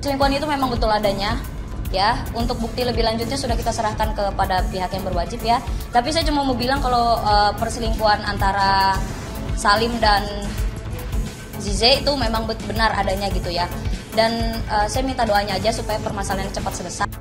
Selingkuhan itu memang betul adanya, ya. Untuk bukti lebih lanjutnya sudah kita serahkan kepada pihak yang berwajib, ya. Tapi saya cuma mau bilang kalau perselingkuhan antara Salim dan Zize itu memang benar adanya gitu ya. Dan saya minta doanya aja supaya permasalahan cepat selesai.